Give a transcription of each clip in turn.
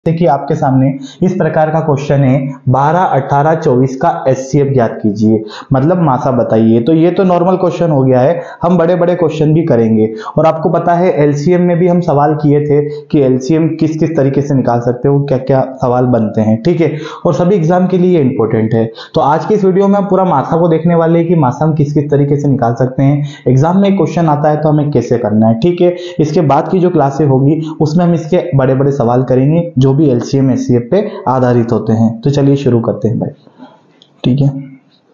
जैसे कि आपके सामने इस प्रकार का क्वेश्चन है 12, 18, 24 का एचसीएफ ज्ञात कीजिए, मतलब मासा बताइए। तो ये तो नॉर्मल क्वेश्चन हो गया है, हम बड़े बड़े क्वेश्चन भी करेंगे। और आपको पता है एलसीएम में भी हम सवाल किए थे कि एलसीएम किस किस तरीके से निकाल सकते हो, क्या क्या सवाल बनते हैं, ठीक है। और सभी एग्जाम के लिए इंपॉर्टेंट है। तो आज के इस वीडियो में हम पूरा मासा को देखने वाले हैं कि मासा हम किस किस तरीके से निकाल सकते हैं, एग्जाम में क्वेश्चन आता है तो हमें कैसे करना है, ठीक है। इसके बाद की जो क्लासे होगी उसमें हम इसके बड़े बड़े सवाल करेंगे जो भी एलसीएम एचसीएफ पे आधारित होते हैं। तो चलिए शुरू करते हैं भाई, ठीक है।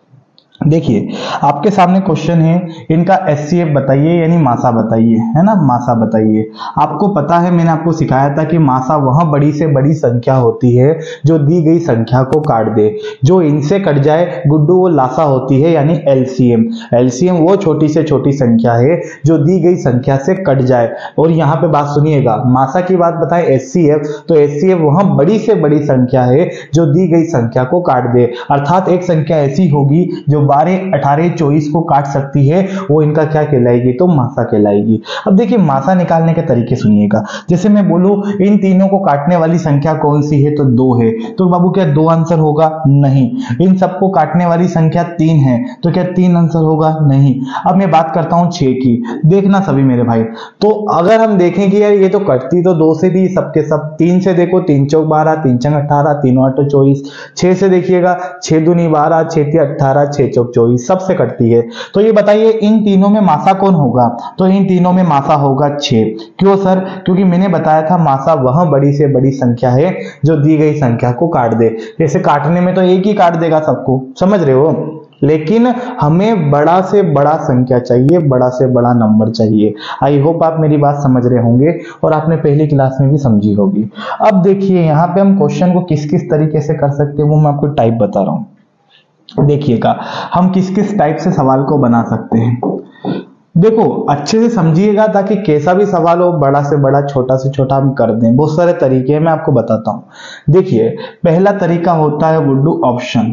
देखिए आपके सामने क्वेश्चन है, इनका एचसीएफ बताइए यानी मासा बताइए, है ना, मासा बताइए। आपको पता है मैंने आपको सिखाया था कि मासा वह बड़ी से बड़ी संख्या होती है जो दी गई संख्या को काट दे, जो इनसे कट जाए गुड्डू वो लासा होती है यानी एलसीएम। एलसीएम वो छोटी से छोटी संख्या है जो दी गई संख्या से कट जाए। और यहाँ पे बात सुनिएगा, मासा की बात बताएं एचसीएफ, तो एचसीएफ वह बड़ी से बड़ी संख्या है जो दी गई संख्या को काट दे, अर्थात एक संख्या ऐसी होगी जो 12, 18, 24 को काट सकती है, वो इनका क्या कहलाएगी, तो मासा कहलाएगी। अब देखिए मासा निकालने के तरीके सुनिएगा। जैसे मैं बोलूं इन तीनों को काटने वाली संख्या कौन सी है, तो 2 है, तो बाबू क्या 2 आंसर होगा, नहीं। इन सबको काटने वाली संख्या 3 है, तो क्या 3 आंसर होगा, नहीं। अब मैं बात करता हूं 6 की, देखना सभी मेरे भाई। तो अगर हम देखें कि यार ये तो कटती तो 2 से भी सबके सब, 3 से देखो 3 चौक 12, 3 चंग 18, 3 8 24, 6 से देखिएगा 6 दूनी 12, 6 ती 18, 6 चौक 24, सबसे कटती है। तो ये बताइए इन तीनों में मासा कौन होगा, तो इन तीनों में मासा होगा 6। क्यों सर, क्योंकि मैंने बताया था मासा वह बड़ी से बड़ी संख्या है जो दी गई संख्या को काट दे। जैसे काटने में तो एक ही काट देगा सबको, समझ रहे हो, लेकिन हमें बड़ा से बड़ा संख्या चाहिए, बड़ा से बड़ा नंबर चाहिए। आई होप आप मेरी बात समझ रहे होंगे और आपने पहली क्लास में भी समझी होगी। अब देखिए यहाँ पे हम क्वेश्चन को किस किस तरीके से कर सकते हैं वो मैं आपको टाइप बता रहा हूं। देखिएगा हम किस किस टाइप से सवाल को बना सकते हैं, देखो अच्छे से समझिएगा ताकि कैसा भी सवाल हो, बड़ा से बड़ा छोटा से छोटा हम कर दें। बहुत सारे तरीके हैं, मैं आपको बताता हूं। देखिए पहला तरीका होता है गुड्डू ऑप्शन।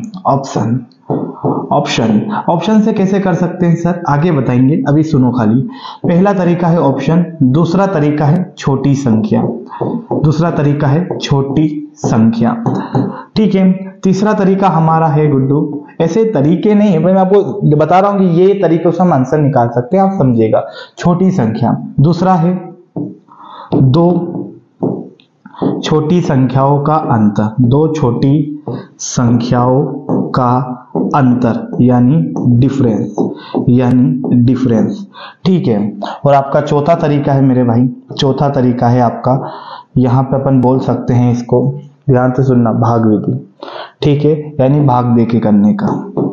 ऑप्शन से कैसे कर सकते हैं सर, आगे बताएंगे, अभी सुनो खाली। पहला तरीका है ऑप्शन, दूसरा तरीका है छोटी संख्या, दूसरा तरीका है छोटी संख्या, ठीक है। तीसरा तरीका हमारा है गुड्डू, ऐसे तरीके नहीं है, मैं आपको बता रहा हूं कि ये तरीकों से हम आंसर निकाल सकते हैं, आप समझिएगा। छोटी संख्या, दूसरा है 2 छोटी संख्याओं का अंतर, 2 छोटी संख्याओं का अंतर यानी डिफरेंस, ठीक है। और आपका चौथा तरीका है मेरे भाई, चौथा तरीका है आपका, यहां पे अपन बोल सकते हैं इसको, ध्यान से सुनना, भाग विधि, ठीक है, यानी भाग दे के करने का।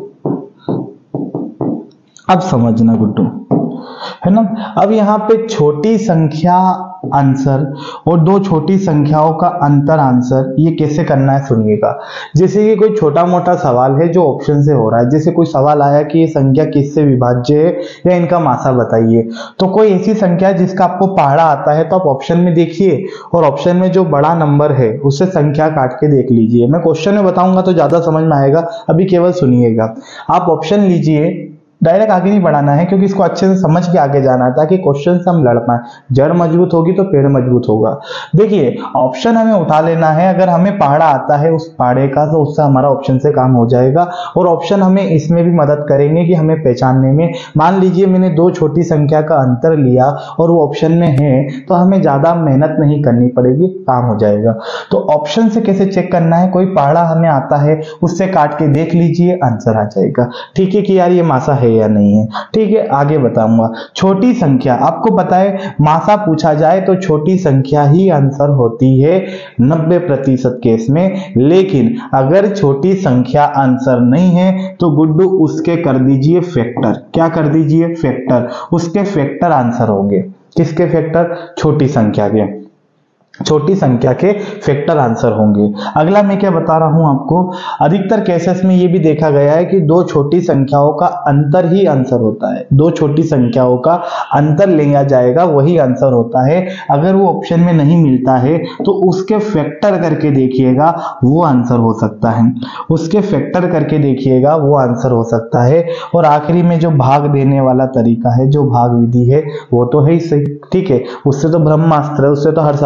अब समझना गुड्डू, है ना। अब यहाँ पे छोटी संख्या आंसर और 2 छोटी संख्याओं का अंतर आंसर, ये कैसे करना है सुनिएगा। जैसे कि कोई छोटा मोटा सवाल है जो ऑप्शन से हो रहा है, जैसे कोई सवाल आया कि ये संख्या किससे विभाज्य है या इनका मासा बताइए, तो कोई ऐसी संख्या जिसका आपको पहाड़ा आता है तो आप ऑप्शन में देखिए और ऑप्शन में जो बड़ा नंबर है उससे संख्या काट के देख लीजिए। मैं क्वेश्चन में बताऊंगा तो ज्यादा समझ में आएगा, अभी केवल सुनिएगा। आप ऑप्शन लीजिए, डायरेक्ट आगे नहीं बढ़ाना है क्योंकि इसको अच्छे से समझ के आगे जाना है ताकि क्वेश्चन से हम लड़ पाए। जड़ मजबूत होगी तो पेड़ मजबूत होगा। देखिए ऑप्शन हमें उठा लेना है, अगर हमें पहाड़ा आता है उस पहाड़े का तो उससे हमारा ऑप्शन से काम हो जाएगा। और ऑप्शन हमें इसमें भी मदद करेंगे कि हमें पहचानने में, मान लीजिए मैंने 2 छोटी संख्या का अंतर लिया और वो ऑप्शन में है तो हमें ज्यादा मेहनत नहीं करनी पड़ेगी, काम हो जाएगा। तो ऑप्शन से कैसे चेक करना है, कोई पहाड़ा हमें आता है उससे काट के देख लीजिए, आंसर आ जाएगा, ठीक है, कि यार ये मासा है या नहीं है, ठीक है। आगे बताऊंगा छोटी संख्या, आपको पता है मासा पूछा जाए तो छोटी संख्या ही आंसर होती है 90% केस में, लेकिन अगर छोटी संख्या आंसर नहीं है तो गुड्डू उसके कर दीजिए फैक्टर। क्या कर दीजिए, फैक्टर, उसके फैक्टर आंसर होंगे। किसके फैक्टर, छोटी संख्या के, छोटी संख्या के फैक्टर आंसर होंगे। अगला मैं क्या बता रहा हूं आपको, अधिकतर केसेस में ये भी देखा गया है कि 2 छोटी संख्याओं का अंतर ही आंसर होता है, 2 छोटी संख्याओं का अंतर लिया जाएगा वही आंसर होता है। अगर वो ऑप्शन में नहीं मिलता है तो उसके फैक्टर करके देखिएगा वो आंसर हो सकता है, उसके फैक्टर करके देखिएगा वो आंसर हो सकता है। और आखिरी में जो भाग देने वाला तरीका है, जो भाग विधि है, वो तो है ही सही, ठीक है, उससे तो ब्रह्मास्त्र है, उससे तो हर सवाल हो जाएगा।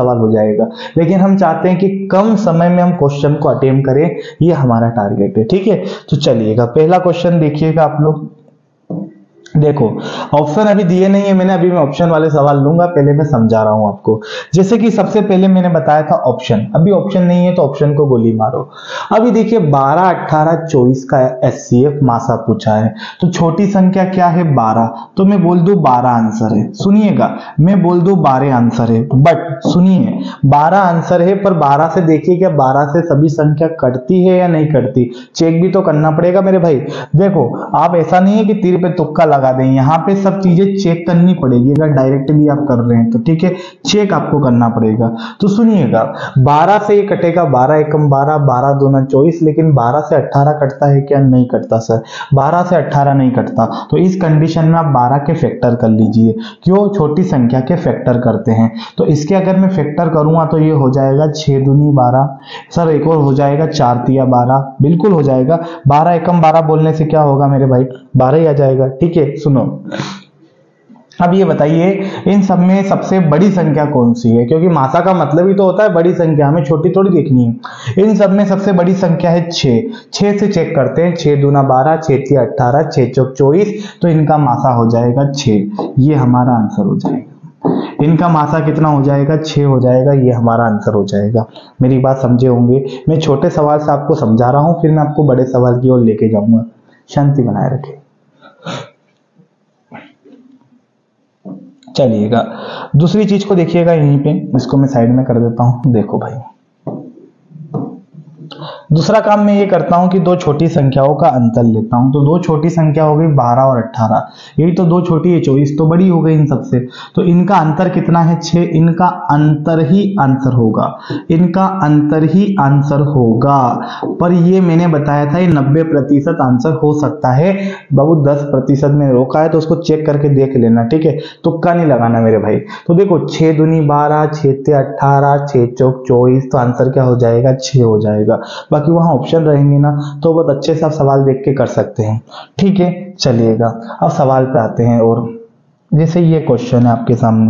जाएगा, लेकिन हम चाहते हैं कि कम समय में हम क्वेश्चन को अटेम्प्ट करें, ये हमारा टारगेट है। ठीक है, तो चलिएगा पहला क्वेश्चन देखिएगा आप लोग। देखो ऑप्शन अभी दिए नहीं है मैंने, अभी मैं ऑप्शन वाले सवाल लूंगा, पहले मैं समझा रहा हूं आपको। जैसे कि सबसे पहले मैंने बताया था ऑप्शन, अभी ऑप्शन नहीं है तो ऑप्शन को गोली मारो। अभी देखिए 12, 18, 24 का एचसीएफ मासा पूछा है, तो छोटी संख्या क्या है 12, तो मैं बोल दूं 12 आंसर है। सुनिएगा, मैं बोल दूं 12 आंसर है, बट सुनिए 12 आंसर है, पर 12 से देखिए क्या 12 से सभी संख्या कटती है या नहीं कटती, चेक भी तो करना पड़ेगा मेरे भाई। देखो आप ऐसा नहीं है कि तीर पे तुक्का लगा दें, यहाँ पे सब चीजें चेक करनी पड़ेगी। अगर डायरेक्ट भी आप कर रहे हैं तो ठीक है, चेक आपको करना पड़ेगा। तो सुनिएगा 12 से ये कटेगा 12 एकम 12, 12 दूना 24, लेकिन 12 से 18 कटता है क्या, नहीं कटता सर, 12 से 18 नहीं कटता। तो इस कंडीशन में आप 12 के फैक्टर कर लीजिए। क्यों, छोटी संख्या के फैक्टर करते हैं। तो इसके अगर मैं फैक्टर करूंगा तो ये हो जाएगा 6 दूनी 12, सर एक और हो जाएगा 4 तिया 12, बिल्कुल हो जाएगा। 12 एकम 12 बोलने से क्या होगा मेरे भाई, 12 ही आ जाएगा। ठीक है, सुनो अब ये बताइए इन सब में सबसे बड़ी संख्या कौन सी है, क्योंकि मासा का मतलब ही तो होता है बड़ी संख्या, हमें छोटी थोड़ी देखनी है। इन सब में सबसे बड़ी संख्या है 6, 6 से चेक करते हैं, 6 दूना 12, 6 तिया 18, 6 चौक 24, तो इनका मासा हो जाएगा 6, ये हमारा आंसर हो जाएगा। इनका मासा कितना हो जाएगा, 6 हो जाएगा, ये हमारा आंसर हो जाएगा। मेरी बात समझे होंगे, मैं छोटे सवाल से आपको समझा रहा हूं, फिर मैं आपको बड़े सवाल की ओर लेके जाऊंगा। शांति बनाए रखें। चलिएगा दूसरी चीज को देखिएगा, यहीं पे इसको मैं साइड में कर देता हूं। देखो भाई दूसरा काम मैं ये करता हूं कि दो छोटी संख्याओं का अंतर लेता हूं। तो दो छोटी संख्या हो गई 12 और 18, यही तो दो छोटी है 24 तो बड़ी हो गई इन सबसे। तो इनका अंतर कितना है 6, इनका अंतर ही आंसर होगा, इनका अंतर ही आंसर होगा। पर ये मैंने बताया था ये 90% आंसर हो सकता है बाबू, 10% में रोका है तो उसको चेक करके देख लेना। ठीक है, तुक्का नहीं लगाना मेरे भाई। तो देखो 6 दूनी 12, 6 तिया 18, 6 चौक 24, तो आंसर क्या हो जाएगा 6 हो जाएगा। बाकी वहां ऑप्शन रहेंगे ना तो बहुत अच्छे से आप सवाल देख के कर सकते हैं। ठीक है, चलिएगा अब सवाल पे आते हैं। और जैसे ये क्वेश्चन है आपके सामने,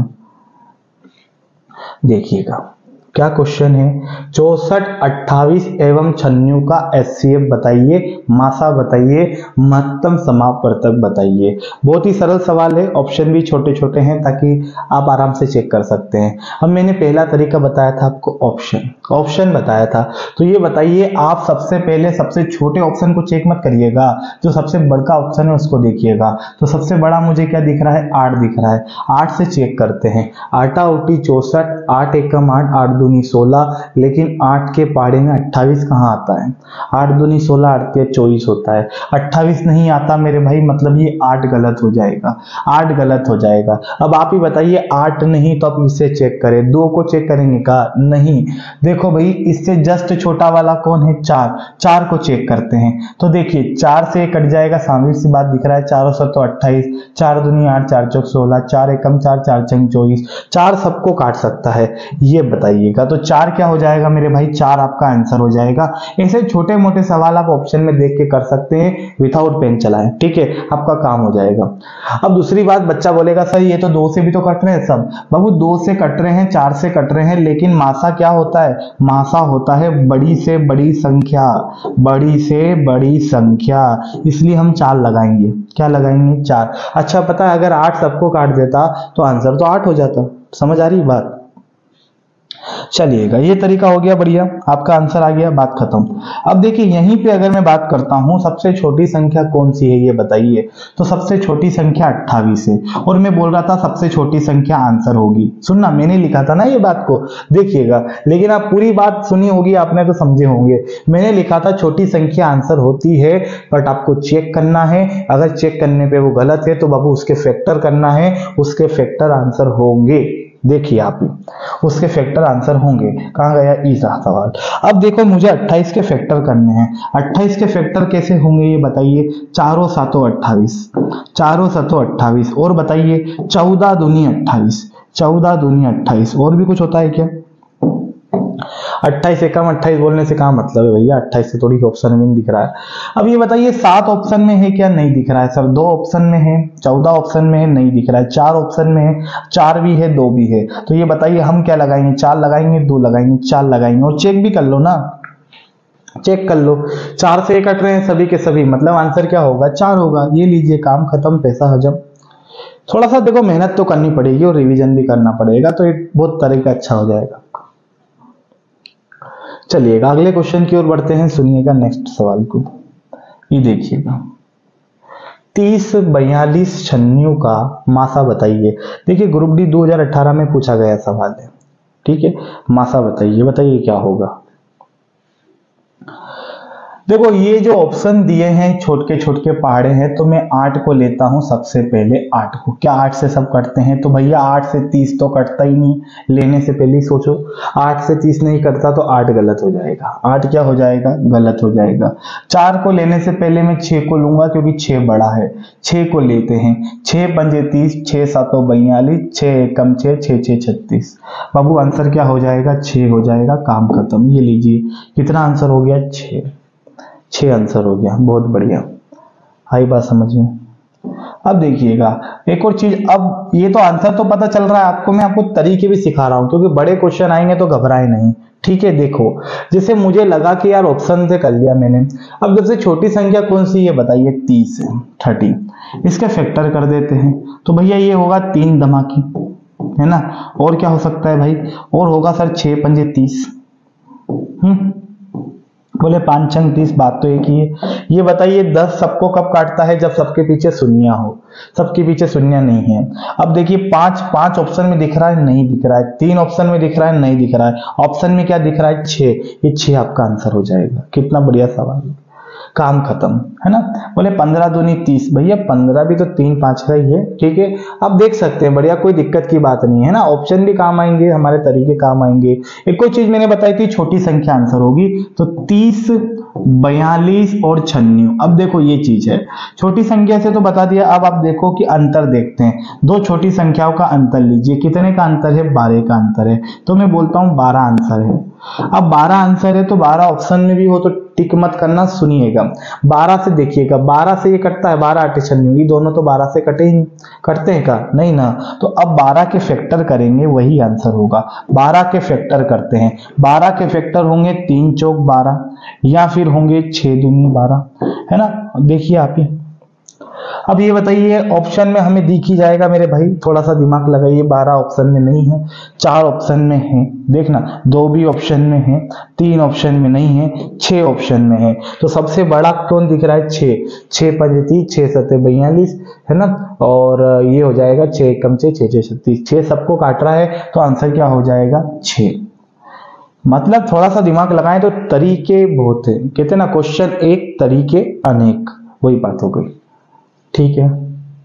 देखिएगा क्या क्वेश्चन है, 64, 28 एवं 96 का एचसीएफ बताइए, मासा बताइए, महत्तम समापवर्तक बताइए। बहुत ही सरल सवाल है, ऑप्शन भी छोटे छोटे हैं ताकि आप आराम से चेक कर सकते हैं। अब मैंने पहला तरीका बताया था आपको, ऑप्शन बताया था। तो ये बताइए आप सबसे पहले सबसे छोटे ऑप्शन को चेक मत करिएगा, जो सबसे बड़ा ऑप्शन है उसको देखिएगा। तो सबसे बड़ा मुझे क्या दिख रहा है, 8 दिख रहा है। 8 से चेक करते हैं, 8 उठी 64, 8 एकम 8, 8 दूनी 16, लेकिन 8 के पाड़े में 28 कहाँ आता है, 8 दूनी 16, 8 तिया 24 होता है, 28 नहीं आता मेरे भाई, मतलब ये 8 गलत हो जाएगा, 8 गलत हो जाएगा। अब आप ही बताइए 8 नहीं तो आप इससे चेक करें, 2 को चेक करेंगे का नहीं। देखो भाई इससे जस्ट छोटा वाला कौन है, 4, 4 को चेक करते हैं। तो देखिए 4 से कट जाएगा, सामने सी बात दिख रहा है, 4 तो 28, 4 दूनी 8, 4 चौक 16, 4 एकम 4, 4 छंग 24, 4 सबको काट सकता है, ये बताइएगा। तो 4 क्या हो जाएगा मेरे भाई, 4 आपका आंसर हो जाएगा। ऐसे छोटे मोटे सवाल आप ऑप्शन में देख के कर सकते हैं, विदाउट पेन चलाएं। ठीक है, आपका काम हो जाएगा। अब दूसरी बात, बच्चा बोलेगा सर ये तो 2 से भी तो कट रहे हैं सब। बाबू 2 से कट रहे हैं, 4 से कट रहे हैं, लेकिन मासा क्या होता है, मासा होता है बड़ी से बड़ी संख्या, बड़ी से बड़ी संख्या, इसलिए हम 4 लगाएंगे। क्या लगाएंगे, 4। अच्छा पता है अगर 8 सबको काट देता तो आंसर तो 8 हो जाता। समझ आ रही बात। चलिएगा ये तरीका हो गया बढ़िया, आपका आंसर आ गया, बात खत्म। अब देखिए यहीं पे अगर मैं बात करता हूं सबसे छोटी संख्या कौन सी है ये बताइए, तो सबसे छोटी संख्या 28 है। और मैं बोल रहा था सबसे छोटी संख्या आंसर होगी, सुनना मैंने लिखा था ना ये बात को, देखिएगा। लेकिन आप पूरी बात सुनी होगी आपने तो समझे होंगे, मैंने लिखा था छोटी संख्या आंसर होती है, बट आपको चेक करना है। अगर चेक करने पे वो गलत है तो बाबू उसके फैक्टर करना है, उसके फैक्टर आंसर होंगे। देखिए आप उसके फैक्टर आंसर होंगे। कहां गया ई रहा सवाल। अब देखो मुझे 28 के फैक्टर करने हैं। 28 के फैक्टर कैसे होंगे ये बताइए, 4 7 28, 4 7 28, और बताइए 14 दूनी 28, 14 दूनी 28, और भी कुछ होता है क्या। 28 एकम 28 बोलने से क्या मतलब है भैया, 28 से थोड़ी ऑप्शन में नहीं दिख रहा है। अब ये बताइए 7 ऑप्शन में है क्या, नहीं दिख रहा है सर। 2 ऑप्शन में है, 14 ऑप्शन में है, नहीं दिख रहा है। 4 ऑप्शन में है, 4 भी है 2 भी है। तो ये बताइए हम क्या लगाएंगे, 4 लगाएंगे 2 लगाएंगे 4 लगाएंगे, और चेक भी कर लो ना, चेक कर लो 4 से कट रहे हैं सभी के सभी, मतलब आंसर क्या होगा 4 होगा। ये लीजिए काम खत्म, पैसा हजम। थोड़ा सा देखो मेहनत तो करनी पड़ेगी और रिवीजन भी करना पड़ेगा, तो ये बहुत तरीका अच्छा हो जाएगा। चलिएगा अगले क्वेश्चन की ओर बढ़ते हैं, सुनिएगा नेक्स्ट सवाल को। ये देखिएगा 30 42 छन्नियों का मासा बताइए। देखिए ग्रुप डी 2018 में पूछा गया सवाल है, ठीक है। मासा बताइए, बताइए क्या होगा। देखो ये जो ऑप्शन दिए हैं छोटे छोटे पहाड़े हैं, तो मैं 8 को लेता हूं सबसे पहले। 8 को क्या 8 से सब कटते हैं, तो भैया 8 से 30 तो कटता ही नहीं, लेने से पहले ही सोचो। 8 से 30 नहीं कटता तो 8 गलत हो जाएगा, 8 क्या हो जाएगा, गलत हो जाएगा। 4 को लेने से पहले मैं 6 को लूंगा क्योंकि 6 बड़ा है, 6 को लेते हैं। 6 पंजे 30, 6 7 42, 6 एकम 6, 6 6 36। बाबू आंसर क्या हो जाएगा, 6 हो जाएगा, काम खत्म। ये लीजिए कितना आंसर हो गया, 6 आंसर हो गया, बहुत बढ़िया। आई बात समझ में। अब देखिएगा एक और चीज, अब ये तो आंसर तो पता चल रहा है आपको, मैं आपको तरीके भी सिखा रहा हूं क्योंकि बड़े क्वेश्चन आएंगे तो घबराए नहीं, ठीक है। देखो जैसे मुझे लगा कि यार ऑप्शन से कर लिया मैंने, अब सबसे छोटी संख्या कौन सी है बताइए, 30 है, 30। इसका फैक्टर कर देते हैं तो भैया ये होगा 3 धमाकी, है ना। और क्या हो सकता है भाई, और होगा सर 6 पंजे 30, बोले 5 छंग 30, बात तो एक ही है। ये बताइए 10 सबको कब काटता है, जब सबके पीछे शून्य हो, सबके पीछे शून्य नहीं है। अब देखिए 5 ऑप्शन में दिख रहा है, नहीं दिख रहा है। 3 ऑप्शन में दिख रहा है, नहीं दिख रहा है। ऑप्शन में क्या दिख रहा है, 6। ये 6 आपका आंसर हो जाएगा। कितना बढ़िया सवाल, काम खत्म, है ना। बोले 15 दूनी 30, भैया 15 भी तो 3 5 का ही है, ठीक है। आप देख सकते हैं, बढ़िया, कोई दिक्कत की बात नहीं है ना। ऑप्शन भी काम आएंगे, हमारे तरीके काम आएंगे। एक कोई चीज मैंने बताई थी, छोटी संख्या आंसर होगी, तो 30 42 और 96। अब देखो ये चीज है, छोटी संख्या से तो बता दिया। अब आप देखो कि अंतर देखते हैं, 2 छोटी संख्याओं का अंतर लीजिए, कितने का अंतर है, 12 का अंतर है। तो मैं बोलता हूं 12 आंसर है। अब 12 आंसर है तो 12 ऑप्शन में भी हो तो टिक मत करना, सुनिएगा। 12 से देखिएगा, 12 से ये कटता है, 12 8 96, ये दोनों तो 12 से कटे ही नहीं, कटते हैं का नहीं ना। तो अब 12 के फैक्टर करेंगे, वही आंसर होगा। 12 के फैक्टर करते हैं, 12 के फैक्टर होंगे 3 चौक 12, या फिर होंगे 6 दूनी 12, है ना। देखिए आप ही, अब ये बताइए ऑप्शन में हमें दिख ही जाएगा मेरे भाई, थोड़ा सा दिमाग लगाइए। 12 ऑप्शन में नहीं है, 4 ऑप्शन में है, देखना 2 भी ऑप्शन में है, 3 ऑप्शन में नहीं है, 6 ऑप्शन में है। तो सबसे बड़ा कौन दिख रहा है, 6। 6 पंजे 30, 6 सत्ते 42, है ना। और ये हो जाएगा 6 एकम 6, 6 6 36। 6 सबको काट रहा है तो आंसर क्या हो जाएगा, 6। मतलब थोड़ा सा दिमाग लगाएं तो तरीके बहुत है, कहते ना क्वेश्चन एक तरीके अनेक, वही बात हो गई, ठीक है।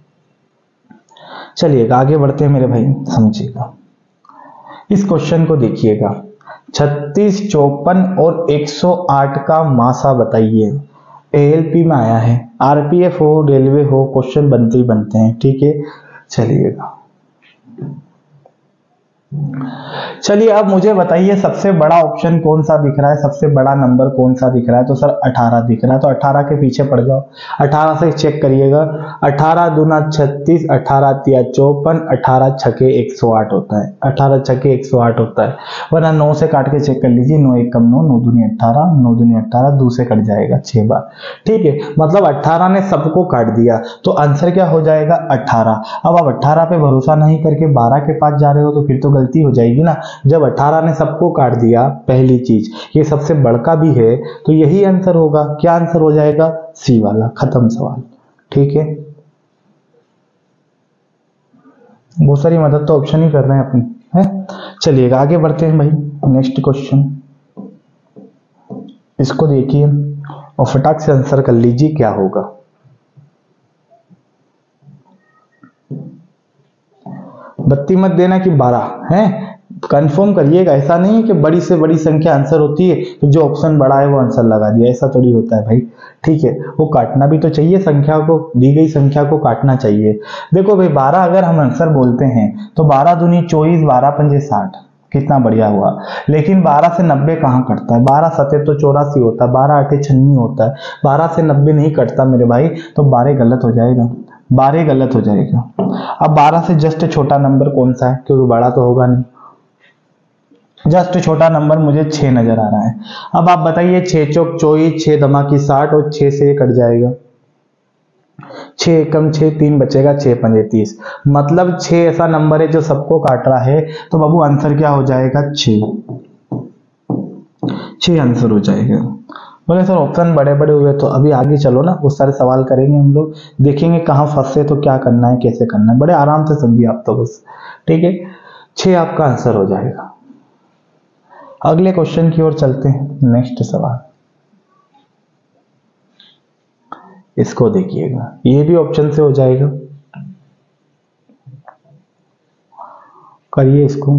चलिएगा आगे बढ़ते हैं मेरे भाई, समझिएगा इस क्वेश्चन को। देखिएगा 36 54 और 108 का मासा बताइए। एएलपी में आया है, आरपीएफ हो रेलवे हो, क्वेश्चन बनते ही बनते हैं, ठीक है। चलिएगा चलिए अब मुझे बताइए सबसे बड़ा ऑप्शन कौन सा दिख रहा है, सबसे बड़ा नंबर कौन सा दिख रहा है। तो सर 18 दिख रहा है, तो 18 के पीछे पड़ जाओ, 18 से चेक करिएगा। 18 दूना 36, 18 तिया 54, 18 छके 108 होता है, 18 छके 108 होता है। वरना 9 से काट के चेक कर लीजिए, 9 एकम 9, 9 दूनी 18, 9 दूनी 18, 2 से कट जाएगा 6 बार, ठीक है। मतलब 18 ने सबको काट दिया, तो आंसर क्या हो जाएगा, 18। अब आप 18 पे भरोसा नहीं करके 12 के पास जा रहे हो तो फिर तो गलती हो जाएगी ना। जब 18 ने सबको काट दिया, पहली चीज ये सबसे बड़का भी है, तो यही आंसर होगा। क्या आंसर हो जाएगा, सी वाला, खत्म सवाल, ठीक है। बहुत सारी मदद तो ऑप्शन ही कर रहे हैं अपनी, है। चलिएगा आगे बढ़ते हैं भाई, नेक्स्ट क्वेश्चन इसको देखिए और फटाक से आंसर कर लीजिए क्या होगा। बत्ती मत देना कि 12 है, कंफर्म करिएगा। ऐसा नहीं है कि बड़ी से बड़ी संख्या आंसर होती है तो जो ऑप्शन बड़ा है वो आंसर लगा दिया, ऐसा थोड़ी होता है भाई, ठीक है। वो काटना भी तो चाहिए, संख्या को, दी गई संख्या को काटना चाहिए। देखो भाई 12 अगर हम आंसर बोलते हैं तो 12 दूनी 24, 12 पंजे 60, कितना बढ़िया हुआ। लेकिन 12 से 90 कहाँ कटता है, 12 सते तो 84 होता है, 12 आठे 96 होता है, 12 से 90 नहीं कटता मेरे भाई, तो 12 गलत हो जाएगा, 12 गलत हो जाएगा। अब 12 से जस्ट छोटा नंबर कौन सा है, क्योंकि बड़ा तो होगा नहीं, जस्ट छोटा नंबर मुझे 6 नजर आ रहा है। अब आप बताइए 6 चौक 24, 6 दमा की 60 और 6 से ये कट जाएगा, 6 एकम 6, 3 बचेगा, 6 पंजे 30, मतलब 6 ऐसा नंबर है जो सबको काट रहा है। तो बाबू आंसर क्या हो जाएगा, 6 आंसर हो जाएगा। बोले सर ऑप्शन बड़े बड़े हुए, तो अभी आगे चलो ना, बहुत सारे सवाल करेंगे हम लोग, देखेंगे कहाँ फंसे तो क्या करना है, कैसे करना है, बड़े आराम से समझिए आप तो बस, ठीक है। 6 आपका आंसर हो जाएगा। अगले क्वेश्चन की ओर चलते हैं, नेक्स्ट सवाल, इसको देखिएगा, ये भी ऑप्शन से हो जाएगा, करिए इसको।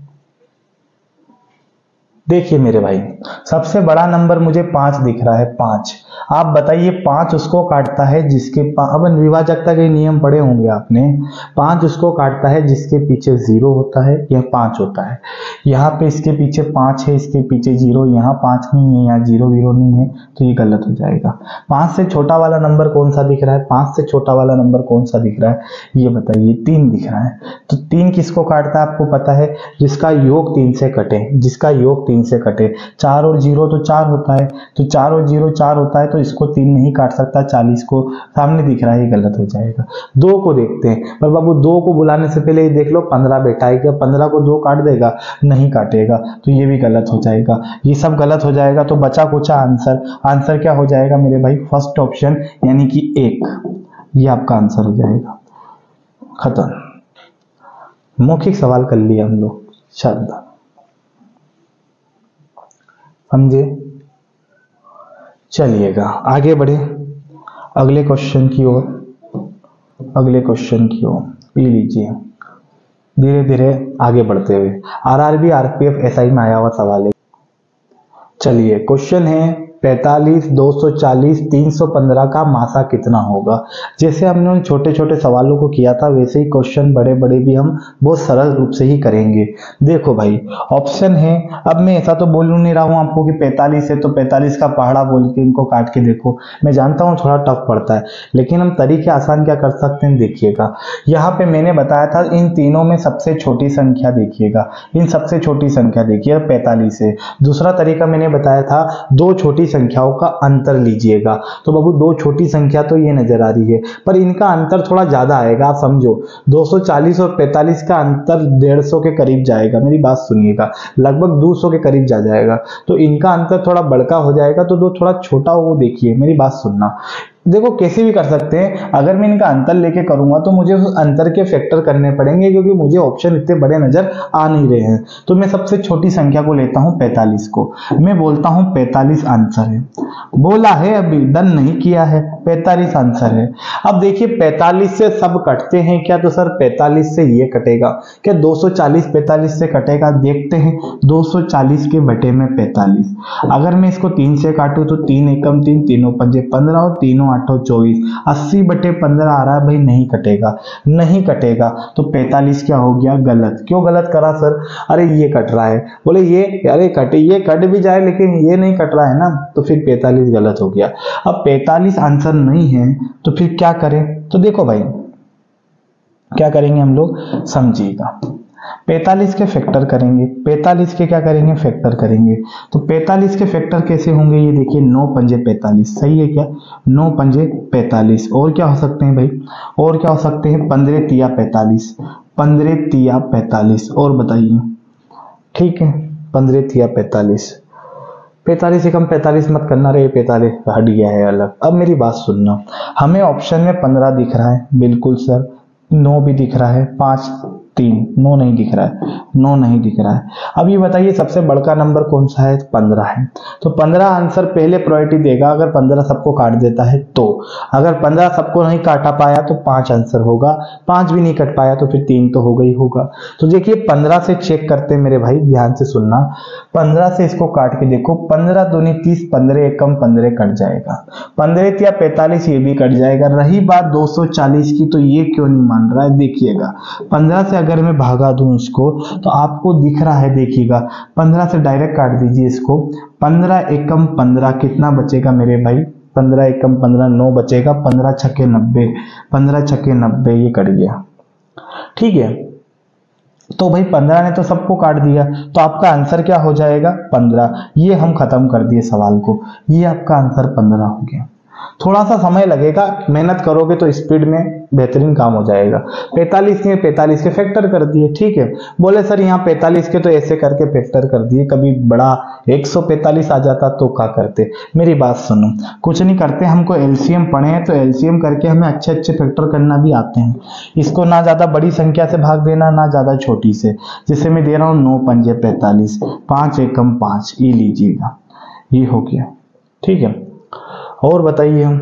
देखिए मेरे भाई, सबसे बड़ा नंबर मुझे 5 दिख रहा है, 5। आप बताइए 5 उसको काटता है जिसके अब विभाजकता के नियम पढ़े होंगे आपने, 5 उसको काटता है जिसके पीछे 0 होता है, यह 5 होता है। यहाँ पे इसके पीछे 5 है, इसके पीछे 0, यहाँ 5 नहीं है, यहाँ 0 0 नहीं है, तो ये गलत हो जाएगा। 5 से छोटा वाला नंबर कौन सा दिख रहा है, 5 से छोटा वाला नंबर कौन सा दिख रहा है, ये बताइए, 3 दिख रहा है। तो 3 किसको काटता है आपको पता है, जिसका योग 3 से कटे, जिसका योग 3 से कटे। 4 और 0 तो 4 होता है, तो 4 और 0 4 होता है, तो इसको 3 नहीं काट सकता, 40 को सामने दिख रहा है, ये गलत हो जाएगा। 2 को देखते हैं, पर बाबू 2 को बुलाने से पहले ये देख लो 15 बैठा है क्या, 15 को 2 काट देगा, नहीं काटेगा, तो ये भी गलत हो जाएगा, ये सब गलत हो जाएगा। तो बचा कुचा आंसर क्या हो जाएगा मेरे भाई, फर्स्ट ऑप्शन यानी कि 1, ये आपका आंसर हो जाएगा। खत्म, मौखिक सवाल कर लिया हम लोग, शानदार, समझे। चलिएगा आगे बढ़े अगले क्वेश्चन की ओर, अगले क्वेश्चन की ओर ये लीजिए, धीरे धीरे आगे बढ़ते हुए। आरआरबी आरपीएफ एसआई में आया हुआ सवाल है। चलिए क्वेश्चन है 45, 240, 315 का मासा कितना होगा। जैसे हमने उन छोटे छोटे सवालों को किया था, वैसे ही क्वेश्चन बड़े बड़े भी हम बहुत सरल रूप से ही करेंगे। देखो भाई ऑप्शन है, अब मैं ऐसा तो बोल नहीं रहा हूं आपको कि 45 है तो 45 का पहाड़ा बोल के इनको काट के देखो, मैं जानता हूं थोड़ा टफ पड़ता है, लेकिन हम तरीके आसान क्या कर सकते हैं, देखिएगा यहाँ पे मैंने बताया था इन तीनों में सबसे छोटी संख्या देखिएगा, इन सबसे छोटी संख्या देखिए 45 है। दूसरा तरीका मैंने बताया था, दो छोटी संख्याओं का अंतर लीजिएगा, तो बाबू दो छोटी संख्या तो ये नजर आ रही है, पर इनका अंतर थोड़ा ज्यादा आएगा, आप समझो 240 और 45 का अंतर 150 के करीब जाएगा, मेरी बात सुनिएगा, लगभग 200 के करीब जा जाएगा, तो इनका अंतर थोड़ा बड़का हो जाएगा, तो जो थोड़ा छोटा हो वो देखिए, मेरी बात सुनना। देखो कैसे भी कर सकते हैं, अगर मैं इनका अंतर लेके करूंगा तो मुझे उस अंतर के फैक्टर करने पड़ेंगे, क्योंकि मुझे ऑप्शन इतने बड़े नजर आ नहीं रहे हैं। तो मैं सबसे छोटी संख्या को लेता हूं 45 को, मैं बोलता हूं 45 आंसर है, बोला है अभी डन नहीं किया है, 45 आंसर है। अब देखिए 45 से सब कटते हैं क्या, तो सर 45 से ये कटेगा क्या, 240 45 से कटेगा, देखते हैं 240 के बटे में 45, अगर मैं इसको 3 से काटूं तो 3 एकम 3, तीनों पंजे 15 और तीनों 8 24, 80 बटे 15 आ रहा है भाई, नहीं कटेगा, नहीं कटेगा, तो 45 क्या हो गया, गलत। क्यों गलत करा सर, अरे ये कट रहा है, बोले ये अरे कटे, ये कट भी जाए लेकिन ये नहीं कट रहा है ना, तो फिर 45 गलत हो गया। अब 45 आंसर नहीं है तो फिर क्या करें, तो देखो भाई क्या करेंगे हम लोग, समझिएगा 45 के फैक्टर करेंगे, 45 के क्या करेंगे, फैक्टर करेंगे। तो 45 के फैक्टर कैसे होंगे, ये देखिए 9 पंजे 45, सही है क्या, 9 पंजे 45, और क्या हो सकते हैं भाई, और क्या हो सकते हैं, 15 तिया 45, 15 तिया 45, और बताइए, ठीक है 15 तिया 45, 45 से कम 45 मत करना, रे 45 हट गया है अलग। अब मेरी बात सुनना, हमें ऑप्शन में 15 दिख रहा है, बिल्कुल सर, 9 भी दिख रहा है, 5 3, 9 नहीं दिख रहा है, 9 नहीं दिख रहा है। अब ये बताइए सबसे बड़का नंबर कौन सा है, 15 है, तो 15 आंसर पहले प्रायोरिटी देगा, अगर 15 सबको काट देता है तो, अगर 15 सबको नहीं काटा पाया तो 5 आंसर होगा, 5 भी नहीं कट पाया तो फिर 3 तो होगा ही होगा। तो देखिए 15 से चेक करते हैं मेरे भाई, ध्यान से सुनना, 15 से इसको काट के देखो, 15 दूनी 30, 15 एकम 15 कट जाएगा, 15 या 45 ये भी कट जाएगा। रही बात 240 की, तो ये क्यों नहीं मान रहा है, देखिएगा 15 से अगर मैं भागा दूं इसको तो आपको दिख रहा है, देखिएगा 15 से डायरेक्ट काट दीजिए इसको। 15 एकम 15 कितना बचेगा मेरे भाई, 15 एकम 15 9 बचेगा, 15 छक्के 90, 15 छक्के 90 ये कट गया। ठीक है, तो भाई 15 ने तो सबको काट दिया, तो आपका आंसर क्या हो जाएगा 15। ये हम खत्म कर दिए सवाल को, ये आपका आंसर 15 हो गया। थोड़ा सा समय लगेगा, मेहनत करोगे तो स्पीड में बेहतरीन काम हो जाएगा। 45 में 45 के फैक्टर कर दिए। ठीक है, बोले सर यहाँ 45 के तो ऐसे करके फैक्टर कर दिए, कभी बड़ा 145 आ जाता तो क्या करते। मेरी बात सुनो, कुछ नहीं करते, हमको एलसीएम पढ़े हैं तो एलसीएम करके हमें अच्छे अच्छे फैक्टर करना भी आते हैं। इसको ना ज्यादा बड़ी संख्या से भाग देना, ना ज्यादा छोटी से। जैसे मैं दे रहा हूँ 9 पंजे 45, 5 एकम 5, ये लीजिएगा, ये हो गया। ठीक है, और बताइए हम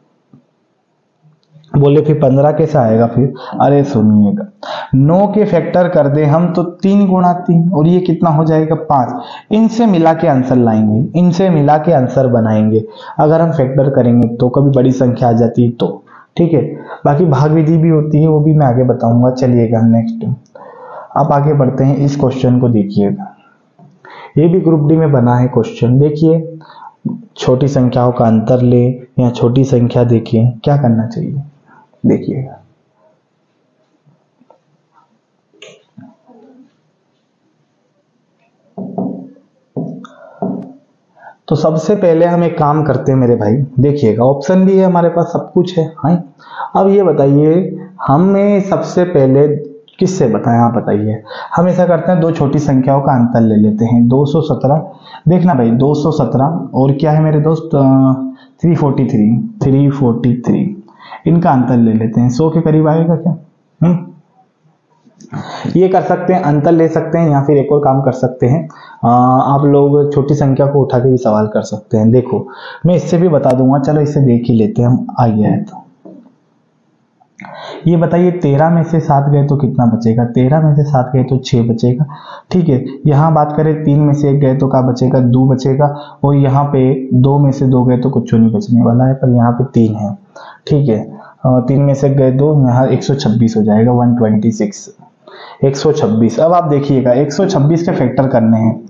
बोले फिर 15 कैसे आएगा फिर। अरे सुनिएगा, 9 के फैक्टर कर दे हम तो 3 गुणा 3, और ये कितना हो जाएगा 5। इनसे मिला के आंसर लाएंगे, इनसे मिला के आंसर बनाएंगे। अगर हम फैक्टर करेंगे तो कभी बड़ी संख्या आ जाती है तो। ठीक है, बाकी भाग विधि भी होती है, वो भी मैं आगे बताऊंगा। चलिएगा नेक्स्ट आप आगे बढ़ते हैं। इस क्वेश्चन को देखिएगा, ये भी ग्रुप डी में बना है क्वेश्चन। देखिए, छोटी संख्याओं का अंतर ले या छोटी संख्या देखिए, क्या करना चाहिए देखिएगा। तो सबसे पहले हम एक काम करते हैं मेरे भाई, देखिएगा ऑप्शन भी है हमारे पास, सब कुछ है। हाँ, अब ये बताइए हमें सबसे पहले किससे बताएं, आप बताइए। हम ऐसा करते हैं, दो छोटी संख्याओं का अंतर ले लेते हैं। 217, देखना भाई 217 और क्या है मेरे दोस्त 343, इनका अंतर ले लेते हैं। 100 के करीब आएगा क्या? ये कर सकते हैं, अंतर ले सकते हैं, या फिर एक और काम कर सकते हैं, आप लोग छोटी संख्या को उठा के भी सवाल कर सकते हैं। देखो मैं इससे भी बता दूंगा, चलो इससे देख ही लेते हैं हम, आ गया है तो ये बताइए 13 में से 7 गए तो कितना बचेगा। 13 में से 7 गए तो 6 बचेगा। ठीक है, यहाँ बात करें 3 में से 1 गए तो क्या बचेगा, 2 बचेगा। और यहाँ पे 2 में से 2 गए तो कुछ नहीं बचने वाला है, पर यहाँ पे 3 है। ठीक है, 3 में से गए 2, यहाँ 126 हो जाएगा, 126, 126। अब आप देखिएगा 126 के फैक्टर करने हैं।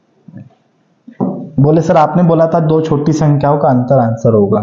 बोले सर आपने बोला था दो छोटी संख्याओं का अंतर आंसर होगा।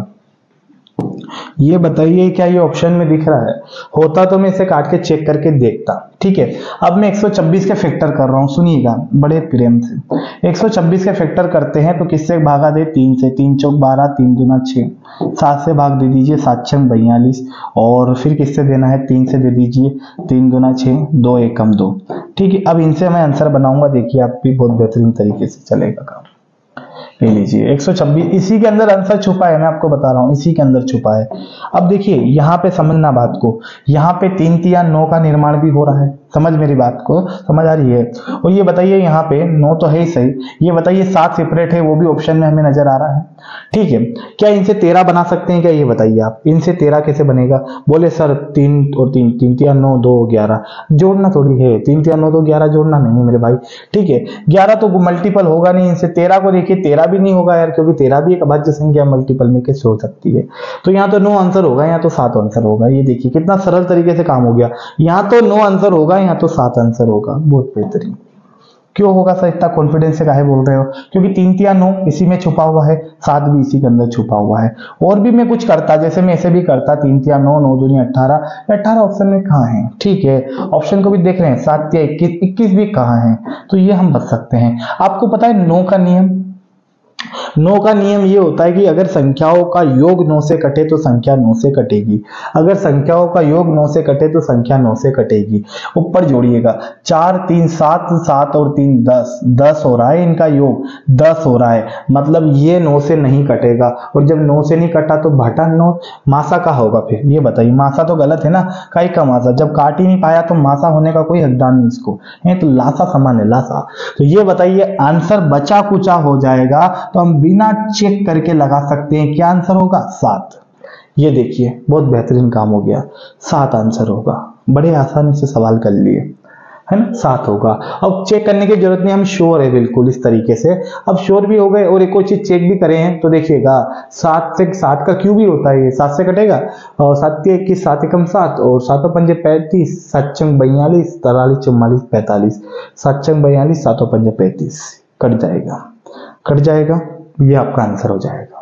ये बताइए क्या ये ऑप्शन में दिख रहा है? होता तो मैं इसे काट के चेक करके देखता। ठीक है, अब मैं 126 के फैक्टर कर रहा हूं, सुनिएगा बड़े प्रेम से। 126 के फैक्टर करते हैं तो किससे भागा दे, 3 से। 3 चौक 12, 3 दूना 6, 7 से भाग दे दीजिए, 7 छंग 42। और फिर किससे देना है, 3 से दे दीजिए, 3 दूना 6, 2 एकम 2। ठीक है, अब इनसे मैं आंसर बनाऊंगा, देखिए आप भी बहुत बेहतरीन तरीके से चलेगा काम। ले लीजिए 126, इसी के अंदर आंसर छुपा है, मैं आपको बता रहा हूं, इसी के अंदर छुपा है। अब देखिए यहाँ पे समझना बात को, यहाँ पे 3 तिया 9 का निर्माण भी हो रहा है। समझ मेरी बात को, समझ आ रही है? और ये बताइए यहाँ पे 9 तो है ही सही, ये बताइए 7 सेपरेट है, वो भी ऑप्शन में हमें नजर आ रहा है। ठीक है, क्या इनसे 13 बना सकते हैं क्या, ये बताइए आप। इनसे 13 कैसे बनेगा? बोले सर 3 और 3, 3 तिया 9, 2 11 जोड़ना थोड़ी है, 3 तिया 9, 2 11 जोड़ना नहीं है मेरे भाई। ठीक है, 11 तो मल्टीपल होगा नहीं इनसे। 13 को देखिए 13 भी नहीं होगा यार, क्योंकि 13 भी एक अभाज्य संख्या मल्टीपल में कैसे हो सकती है। तो यहाँ तो 9 आंसर होगा, यहाँ तो 7 आंसर होगा। ये देखिए कितना सरल तरीके से काम हो गया, यहाँ तो 9 आंसर होगा, यहाँ तो 7 आंसर होगा। बहुत बेहतरीन। क्यों होगा सर, इतना कॉन्फिडेंस से काहे बोल रहे हो? क्योंकि 3 तिया 9 इसी में छुपा हुआ है, 7 भी इसी के अंदर छुपा हुआ है। और भी मैं कुछ करता, जैसे मैं ऐसे भी करता, 3 तिया 9, 9 दूनी 18, 18 ऑप्शन में कहाँ है? ठीक है, ऑप्शन को भी देख रहे हैं, 7 तिया 21, 21 भी कहाँ है? तो ये हम बच सकते हैं। आपको पता है 9 का नियम, 9 का नियम ये होता है कि अगर संख्याओं का योग 9 से कटे तो संख्या 9 से कटेगी। अगर संख्याओं का योग 9 से कटे तो संख्या 9 से कटेगी। ऊपर जोड़िएगा, 4 3 7, 7 और 3 10, 10 हो रहा है, इनका योग 10 हो रहा है, मतलब ये 9 से नहीं कटेगा। और जब 9 से नहीं कटा तो भाटा 9, मासा का होगा फिर, ये बताइए। मासा तो गलत है ना, काई का मासा, जब काट ही नहीं पाया तो मासा होने का कोई हकदार नहीं इसको है, तो लासा समान है, लासा। तो ये बताइए आंसर बचा कुचा हो जाएगा, तो हम बिना चेक करके लगा सकते हैं क्या आंसर होगा, 7। ये देखिए बहुत बेहतरीन काम हो गया, 7 आंसर होगा। बड़े आसानी से सवाल कर लिए, है ना, 7 होगा। अब चेक करने की जरूरत नहीं, हम श्योर है बिल्कुल इस तरीके से। अब श्योर भी हो गए और एक और चीज चेक भी करें हैं तो देखिएगा 7 से 7 का क्यों भी होता है, ये 7 से कटेगा और 7 के 21, 7 एकम 7 और 7 पंजे 35, 7 चंग 42, 43 44 45, 7 चंग 42, 7 पंजे 35, कट जाएगा, कट जाएगा, ये आपका आंसर हो जाएगा।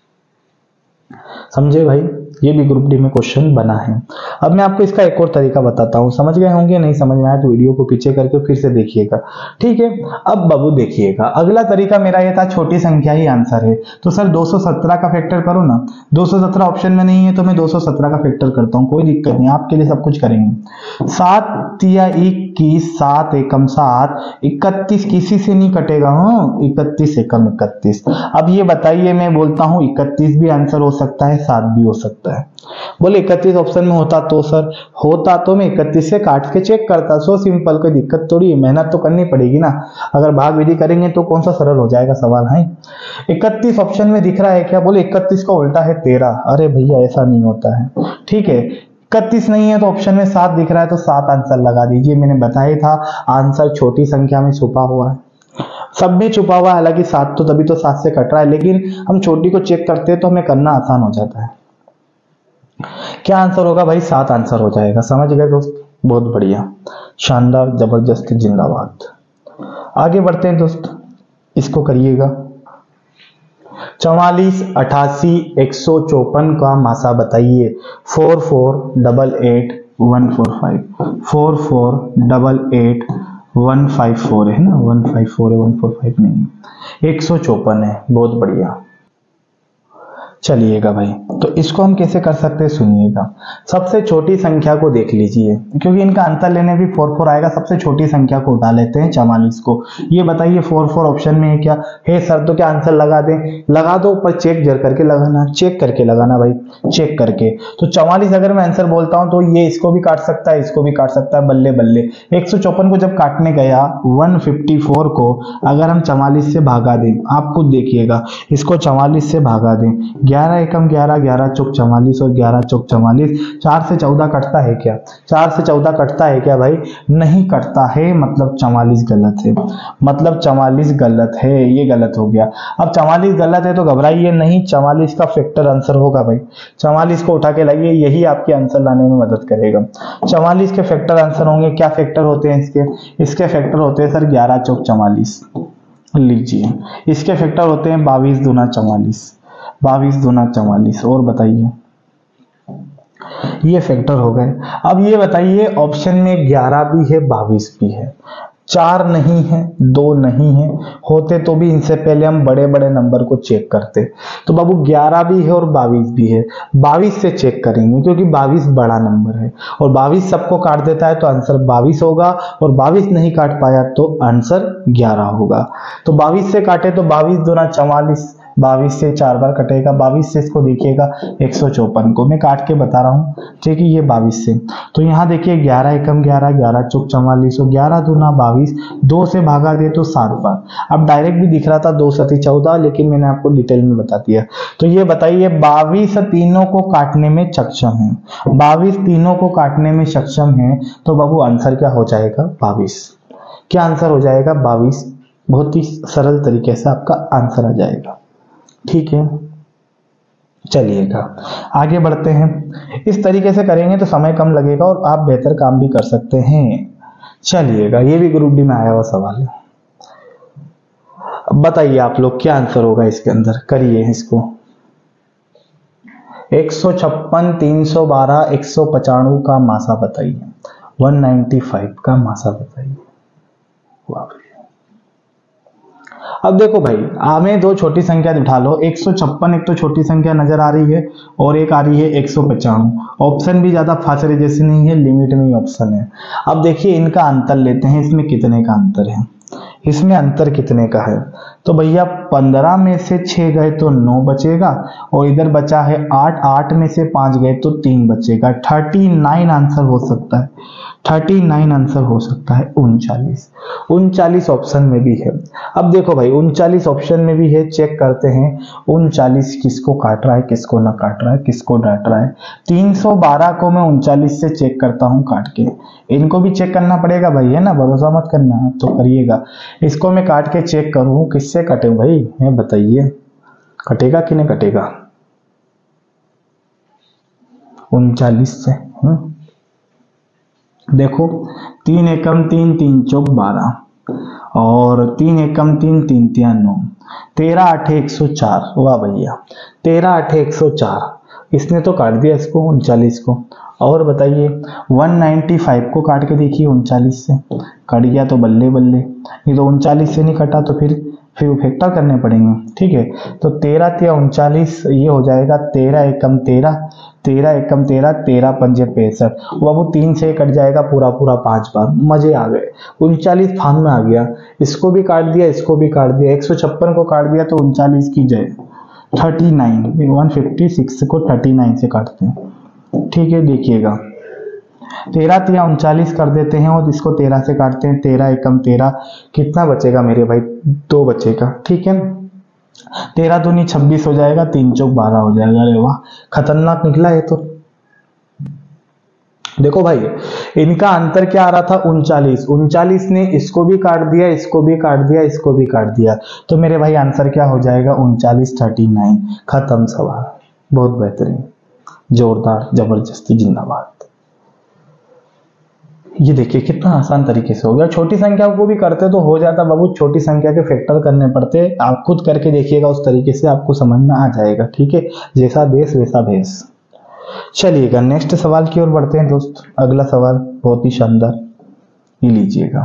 समझे भाई, ये भी ग्रुप डी में क्वेश्चन बना है। अब मैं आपको इसका एक और तरीका बताता हूं, समझ गए होंगे, नहीं समझ में आया तो वीडियो को पीछे करके फिर से देखिएगा, ठीक है। अब बाबू देखिएगा, अगला तरीका मेरा ये था छोटी संख्या ही आंसर है, तो सर 217 का फैक्टर करो ना। 217 ऑप्शन में नहीं है तो मैं 217 का फैक्टर करता हूं, कोई दिक्कत नहीं, आपके लिए सब कुछ करेंगे। 7 या 21, 7 एकम 7, 31 किसी से नहीं कटेगा, हाँ 31 एकम 31। अब ये बताइए, मैं बोलता हूं 31 भी आंसर हो सकता है, 7 भी हो सकता है। बोले 31 ऑप्शन में होता तो सर, होता तो मैं 31 से काट के चेक करता, सो सिंपल, कोई दिक्कत थोड़ी है, मेहनत तो करनी पड़ेगी ना। अगर भाग विधि करेंगे तो कौन सा सरल हो जाएगा सवाल है। 31 ऑप्शन में दिख रहा है क्या, बोले 31 का उल्टा है 13, अरे भैया ऐसा नहीं होता है, ठीक है। 31 नहीं है तो ऑप्शन में 7 दिख रहा है तो 7 आंसर लगा दीजिए, मैंने बताया था आंसर छोटी संख्या में छुपा हुआ है, सब में छुपा हुआ है। हालांकि 7 तो तभी तो 7 से कट रहा है, लेकिन हम छोटी को चेक करते हैं तो हमें करना आसान हो जाता है। क्या आंसर होगा भाई, 7 आंसर हो जाएगा, समझ गए दोस्त, बहुत बढ़िया, शानदार, जबरदस्त, जिंदाबाद। आगे बढ़ते हैं दोस्त, इसको करिएगा। 44, 88, 154 का मासा बताइए। 4488 145, 4488 154 है ना, 154 है, 145 नहीं, 154 है, बहुत बढ़िया। चलिएगा भाई, तो इसको हम कैसे कर सकते हैं सुनिएगा। सबसे छोटी संख्या को देख लीजिए, क्योंकि इनका अंतर लेने भी 4 आएगा, सबसे छोटी संख्या को उठा लेते हैं 44 को। ये बताइए 4 ऑप्शन में है क्या है सर, तो क्या आंसर लगा दें, लगा दो, पर चेक जर करके लगाना, चेक करके लगाना भाई, चेक करके। तो 44 अगर मैं आंसर बोलता हूं तो ये इसको भी काट सकता है, इसको भी काट सकता है, बल्ले बल्ले। 154 को जब काटने गया 154 को अगर हम 44 से भागा दें, आप खुद देखिएगा, इसको 44 से भागा दें, 11 एकम 11, 11 चौक 44 और 11 चौक 44, 4 से 14 कटता है क्या, 4 से 14 कटता है क्या भाई, नहीं कटता है, मतलब 44 गलत है, मतलब 44 गलत है, ये गलत हो गया। अब 44 गलत है तो घबराइए नहीं, 44 का फैक्टर आंसर होगा भाई, 44 को उठा के लाइए, यही आपके आंसर लाने में मदद करेगा। 44 के फैक्टर आंसर होंगे, क्या फैक्टर होते हैं इसके फैक्टर होते हैं सर 11 चौक 44, लीजिए, इसके फैक्टर होते हैं 22 दूना 44, 22 दूना 44, और बताइए, ये फैक्टर हो गए। अब ये बताइए ऑप्शन में 11 भी है 22 भी है, 4 नहीं है, 2 नहीं है, होते तो भी इनसे पहले हम बड़े बड़े नंबर को चेक करते। तो बाबू 11 भी है और 22 भी है, 22 से चेक करेंगे क्योंकि 22 बड़ा नंबर है और 22 सबको काट देता है तो आंसर 22 होगा, और 22 नहीं काट पाया तो आंसर 11 होगा। तो 22 से काटे तो 22 दूना 44, 22 से 4 बार कटेगा, 22 से इसको देखिएगा 154 को मैं काट के बता रहा हूँ, ठीक है, ये 22 से। तो यहाँ देखिए 11 एकम 11, 11 चौक 44 और 11 दूना 22, 2 से भागा दे तो 7 बार। अब डायरेक्ट भी दिख रहा था 2 सती 14, लेकिन मैंने आपको डिटेल में बता दिया। तो ये बताइए 22 तीनों को काटने में सक्षम है, 22 तीनों को काटने में सक्षम है, तो बाबू आंसर क्या हो जाएगा 22। क्या आंसर हो जाएगा 22, बहुत ही सरल तरीके से आपका आंसर आ जाएगा, ठीक है। चलिएगा आगे बढ़ते हैं, इस तरीके से करेंगे तो समय कम लगेगा और आप बेहतर काम भी कर सकते हैं। चलिएगा, ये भी ग्रुप डी में आया हुआ सवाल है। अब बताइए आप लोग क्या आंसर होगा इसके अंदर, करिए इसको। 156, 312, 195 का मासा बताइए, 195 का मासा बताइए। वाह, अब देखो भाई, हमें 2 छोटी संख्या उठा लो, 156 एक तो छोटी संख्या नजर आ रही है और एक आ रही है 195, ऑप्शन भी ज्यादा फासले जैसे नहीं है, लिमिट में ही ऑप्शन है। अब देखिए इनका अंतर लेते हैं, इसमें कितने का अंतर है, इसमें अंतर कितने का है, तो भैया 15 में से 6 गए तो 9 बचेगा, और इधर बचा है 8, 8 में से 5 गए तो 3 बचेगा। 39 आंसर हो सकता है, 39 आंसर हो सकता है 39। 39 ऑप्शन में भी है। अब देखो भाई 39 ऑप्शन में भी है, चेक करते हैं 39 किसको काट रहा है, किसको ना काट रहा है, किसको डांट रहा है। 312 को मैं 39 से चेक करता हूं काट के, इनको भी चेक करना पड़ेगा भाई, है ना, भरोसा मत करना, आप तो करिएगा। इसको मैं काट के चेक करूं किससे कटे भाई, है बताइए, कटेगा कि नहीं कटेगा? 39 से। देखो 3 एकम 3, 3 चौक 12, और 3 एकम 3, 3 तिया 9, 13 8 104। वाह भैया, 13 8 104, इसने तो काट दिया इसको 39 को। और बताइए 195 को काट के देखिए 39 से, कट गया तो बल्ले बल्ले। ये तो 39 से नहीं कटा तो फिर फैक्टर करने पड़ेंगे, ठीक है। तो 13 तिया 39, ये हो जाएगा 13 एकम 13, 13 एकम 13, 13 पंजे 65। वो 3 से कट जाएगा पूरा पूरा 5 बार। मजे आ गए, 39 फार्म में आ गया। इसको भी काट दिया, इसको भी काट दिया, 156 को काट दिया तो 39 की जय 39, 156 को 39 से काटते हैं, ठीक है। देखिएगा 13 तिया 39 कर देते हैं और इसको 13 से काटते हैं, 13 एकम 13, कितना बचेगा मेरे भाई? 2 बचेगा, ठीक है। 13 दूनी 26 हो जाएगा, 3 चौक 12 हो जाएगा। अरे वाह, खतरनाक निकला है। तो देखो भाई इनका अंतर क्या आ रहा था? 39, 39 ने इसको भी काट दिया, इसको भी काट दिया, इसको भी काट दिया, तो मेरे भाई आंसर क्या हो जाएगा? 39 39। खत्म सवाल। बहुत बेहतरीन, जोरदार, जबरदस्ती, जिंदाबाद। ये देखिए कितना आसान तरीके से हो गया। छोटी संख्या को भी करते तो हो जाता बाबू, छोटी संख्या के फैक्टर करने पड़ते। आप खुद करके देखिएगा, उस तरीके से आपको समझ में आ जाएगा, ठीक है। जैसा देश वैसा भेष। चलिएगा नेक्स्ट सवाल की ओर बढ़ते हैं दोस्त। अगला सवाल बहुत ही शानदार, ये लीजिएगा।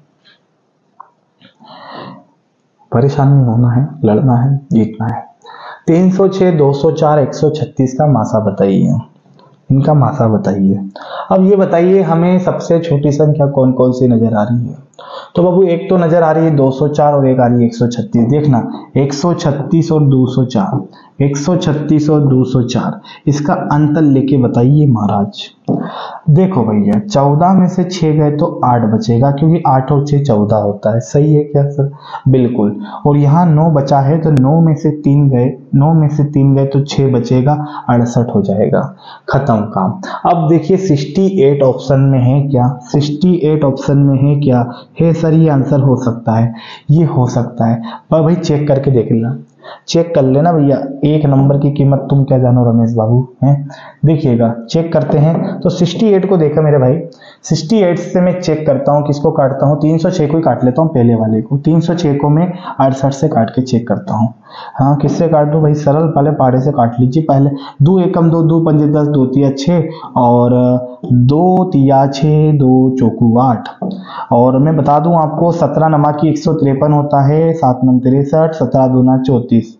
परेशान नहीं होना है, लड़ना है, जीतना है। 306, 204, 136 का मासा बताइए, इनका मासा बताइए। अब ये बताइए हमें सबसे छोटी संख्या कौन कौन सी नजर आ रही है? तो बाबू एक तो नजर आ रही है 204 और एक आ रही है 136। देखना 136 और 204, 136 और 204, इसका अंतर लेके बताइए महाराज। देखो भैया 14 में से 6 गए तो 8 बचेगा, क्योंकि 8 और 6 14 होता है। सही है क्या सर? बिल्कुल। और यहाँ 9 बचा है तो 9 में से 3 गए, 9 में से 3 गए तो 6 बचेगा, 68 हो जाएगा। खत्म काम। अब देखिए 68 ऑप्शन में है क्या? 68 ऑप्शन में है क्या? है सर, ये आंसर हो सकता है, ये हो सकता है, पर भाई चेक करके देख लेना, चेक कर लेना भैया। एक नंबर की कीमत तुम क्या जानो रमेश बाबू, हैं? देखिएगा चेक करते हैं। तो 68 को देखा मेरे भाई, 68 से मैं चेक करता हूँ किसको काटता हूँ, 306 को ही काट लेता हूँ पहले वाले को। 306 को मैं 68 से काट के चेक करता हूँ। हाँ किससे काट दूँ भाई? सरल, पहले पाड़े से काट लीजिए। पहले 2 एकम 2, 2 पंजे 10, 2 तिया 6, और 2 तिया 6, 2 चौकू 8। और मैं बता दूं आपको 17 नमा की 153 होता है, 7 नम 63, 17 दूना 34।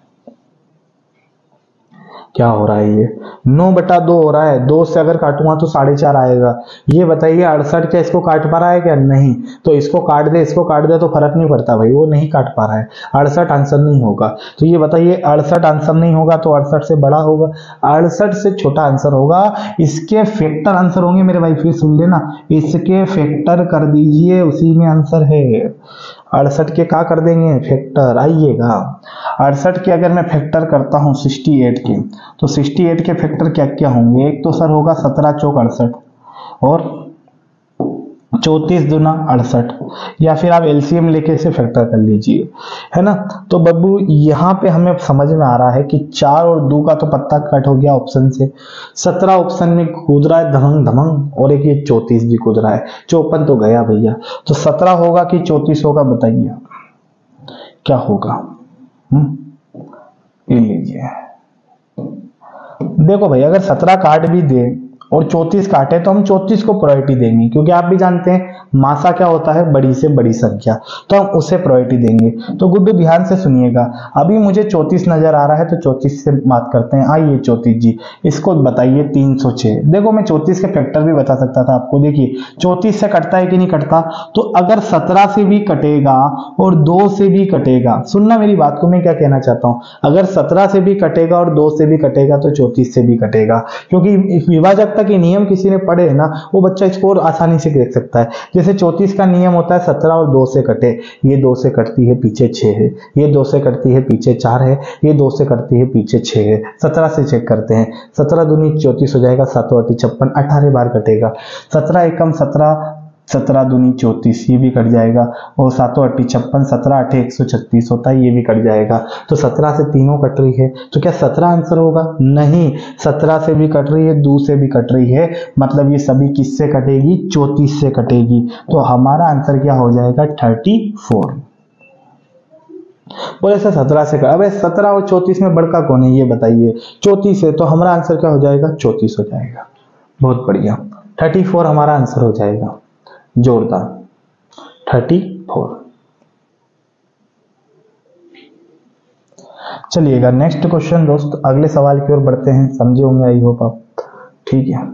क्या हो रहा है ये? 9/2 हो रहा है। 2 से अगर काटूंगा तो 4.5 आएगा। ये बताइए 68 क्या इसको काट पा रहा है क्या? नहीं। तो इसको काट दे, इसको काट दे तो फर्क नहीं पड़ता भाई, वो नहीं काट पा रहा है। 68 आंसर नहीं होगा। तो ये बताइए 68 आंसर नहीं होगा तो 68 से बड़ा होगा, 68 से छोटा आंसर होगा। इसके फैक्टर आंसर होंगे मेरे भाई, फिर सुन लेना, इसके फैक्टर कर दीजिए, उसी में आंसर है। 68 के क्या कर देंगे? फैक्टर। आइएगा 68 के अगर मैं फैक्टर करता हूं 68 के, तो 68 के फैक्टर क्या क्या होंगे? एक तो सर होगा 17 चौक 68, और 34 दूना 68, या फिर आप एलसीएम लेके इसे फैक्टर कर लीजिए, है ना। तो बब्बू यहाँ पे हमें समझ में आ रहा है कि 4 और 2 का तो पत्ता कट हो गया ऑप्शन से। 17 ऑप्शन में कूद रहा है धमंग धमंग, और एक ये 34 भी कूद रहा है। 54 तो गया भैया। तो 17 होगा कि 34 होगा? बताइए क्या होगा? ये लीजिए, देखो भाई अगर 17 काट भी दे और 34 काटे तो हम 34 को प्रायोरिटी देंगे, क्योंकि आप भी जानते हैं मासा क्या होता है, बड़ी से बड़ी संख्या, तो हम उसे प्रायोरिटी देंगे। तो गुड्डू ध्यान से सुनिएगा, अभी मुझे 34 नजर आ रहा है तो 34 से बात करते हैं। आइए 34 जी, इसको बताइए 306। देखो मैं 34 के फैक्टर भी बता सकता था आपको। देखिए 34 से कटता है कि नहीं कटता, तो अगर 17 से भी कटेगा और 2 से भी कटेगा, सुनना मेरी बात को, मैं क्या कहना चाहता हूं, अगर 17 से भी कटेगा और 2 से भी कटेगा तो 34 से भी कटेगा, क्योंकि विभाजकता के नियम किसी ने पढ़े है ना, वो बच्चा इसको और आसानी से देख सकता है। जैसे 34 का नियम होता है 17 और 2 से कटे, ये 2 से कटती है पीछे 6 है, ये 2 से कटती है पीछे 4 है, ये 2 से कटती है पीछे 6 है। 17 से चेक करते हैं, 17 दूनी 34 हो जाएगा, 7 8 56, 18 बार कटेगा। 17 एकम 17, 17 दूनी 34, ये भी कट जाएगा, और 7 8 56, 17 8 136 होता है, ये भी कट जाएगा। तो 17 से तीनों कट रही है, तो क्या 17 आंसर होगा? नहीं, 17 से भी कट रही है, 2 से भी कट रही है, मतलब ये सभी किससे कटेगी? 34 से कटेगी। तो हमारा आंसर क्या हो जाएगा? 34। बोले सर 17 से कट, अबे 17 और 34 में बड़का कौन है ये बताइए? 34 है, तो हमारा आंसर क्या हो जाएगा? 34 हो जाएगा। बहुत बढ़िया, 34 हमारा आंसर हो जाएगा। जोरदार, 34। चलिएगा नेक्स्ट क्वेश्चन दोस्त, अगले सवाल की ओर बढ़ते हैं। समझे होंगे आई होप आप, ठीक है।